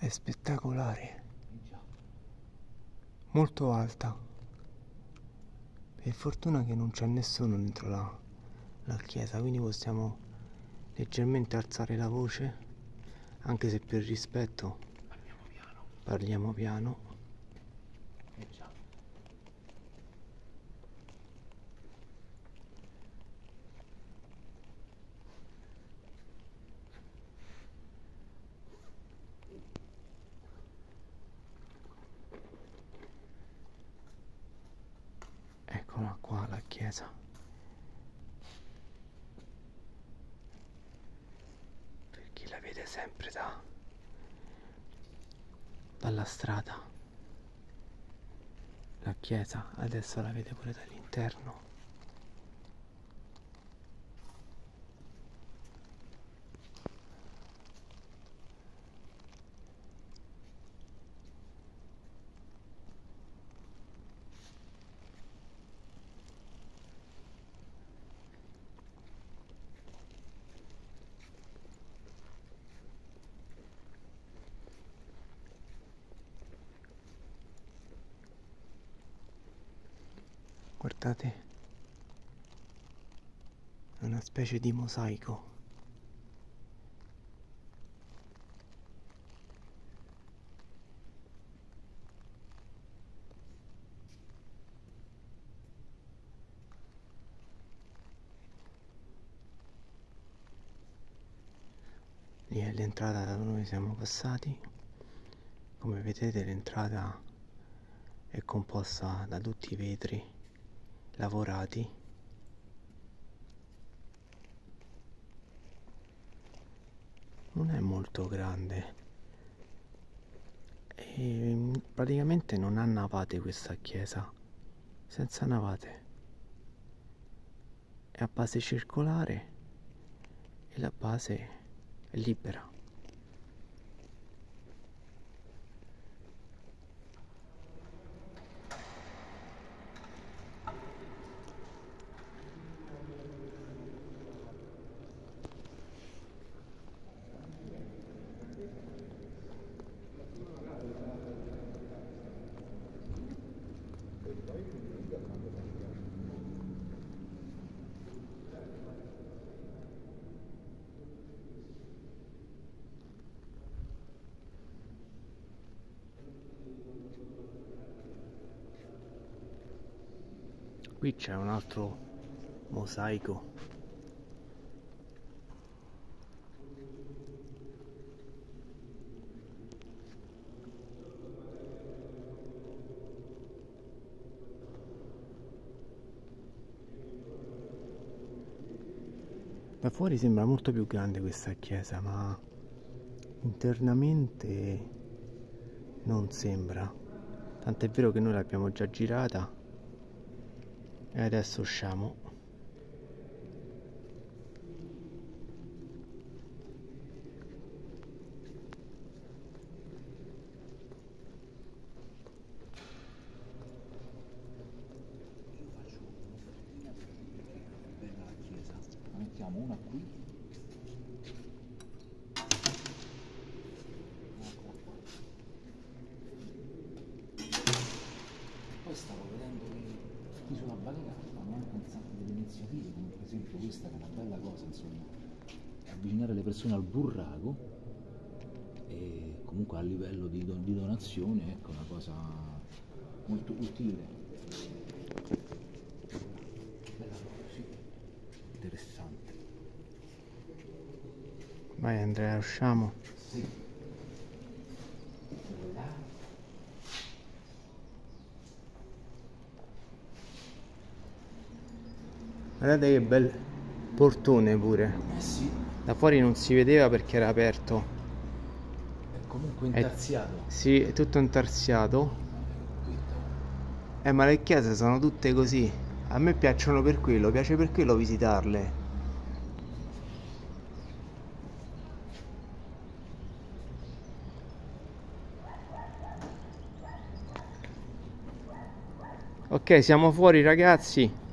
È spettacolare, molto alta. Per fortuna che non c'è nessuno dentro la chiesa, quindi possiamo leggermente alzare la voce, anche se per rispetto parliamo piano. Eccola qua la chiesa. Per chi la vede sempre dalla strada. La chiesa adesso la vede pure dall'interno. Guardate, è una specie di mosaico. Lì è l'entrata da dove noi siamo passati. Come vedete l'entrata è composta da tutti i vetri lavorati. Non è molto grande e praticamente non ha navate questa chiesa, senza navate. È a base circolare e la base è libera. Qui c'è un altro mosaico. Da fuori sembra molto più grande questa chiesa, ma internamente non sembra. Tant'è vero che noi l'abbiamo già girata e adesso usciamo. Mettiamo una qui, poi stavo vedendo che qui sulla barriera fanno anche un sacco delle iniziative, come per esempio questa che è una bella cosa, insomma, avvicinare le persone al burraco e comunque a livello di donazione, ecco, una cosa molto utile. Bella cosa, sì, interessante. Vai Andrea, usciamo. Sì. Guardate che bel portone pure. Sì. Da fuori non si vedeva perché era aperto. È comunque intarsiato. Sì, è tutto intarsiato. Ma le chiese sono tutte così. A me piacciono per quello, piace per quello visitarle. Ok, siamo fuori ragazzi.